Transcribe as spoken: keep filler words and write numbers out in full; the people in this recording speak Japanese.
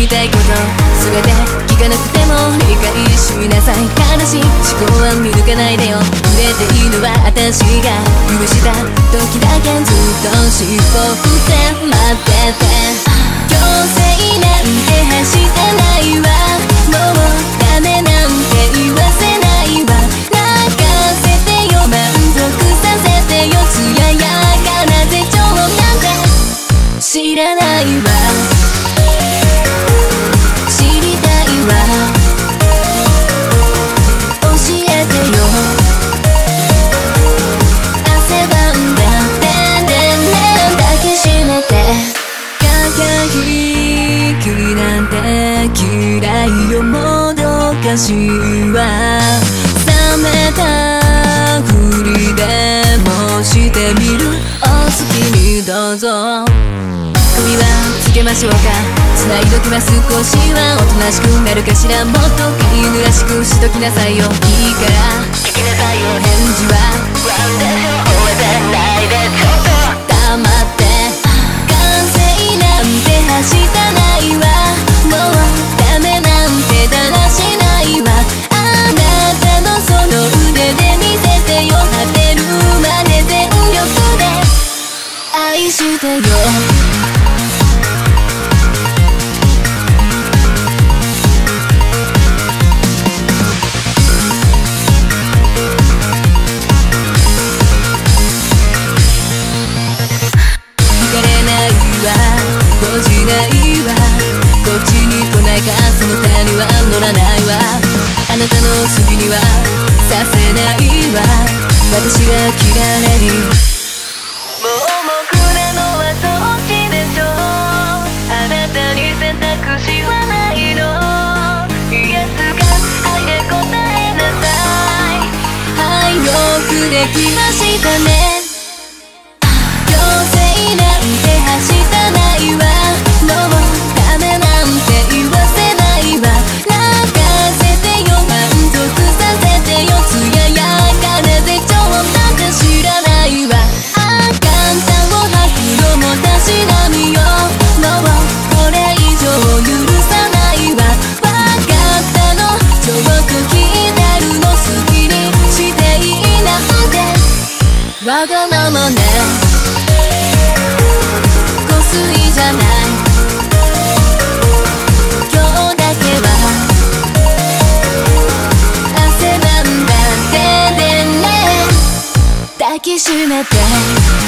たいこと全て聞かなくても理解しなさい。悲しい思考は見抜かないでよ。触れていいのは私が許した時だけ。ずっと尻尾振って待ってて。強制なんて走ってないわ。もうダメなんて言わせないわ。泣かせてよ、満足させてよ。艶やかな絶頂なんて知らないわ。知りたいわ。教えてよ。汗ばんだでんでんでん抱きしめて。駆け引きなんて嫌いよ。もどかしいわ。冷めたふりでもしてみる。お好きにどうぞ。首はつけましょうか。繋いどきます。少しはおとなしくなるかしら。もっと飼い犬らしくしときなさいよ。いいから聞きなさいよ。返事はワンデー終えてないでちょっと黙って。完成なんてはしたないわ。もうダメなんてだらしないわ。あなたのその腕で見せてよ。果てるまで全力で愛してよ。動じないわ。こっちに来ないか。その手には乗らないわ。あなたの好きにはさせないわ。私が切られる。盲目なのはそっちでしょ。あなたに選択肢はないの。イエスかはいで答えなさい。はい、よくできましたね。強制なんてはしたないわ。もうダメなんて言わせないわ。泣かせてよ、満足させてよ。艶やかな絶頂なんて知らないわ。あかんたを吐くのもたしなみよ。もうこれ以上許さないわ。わかったの、ちょっと聞いてるの。好きにしていいなんてわがままね。香水じゃない。今日だけは汗ばんだででんね。抱きしめて。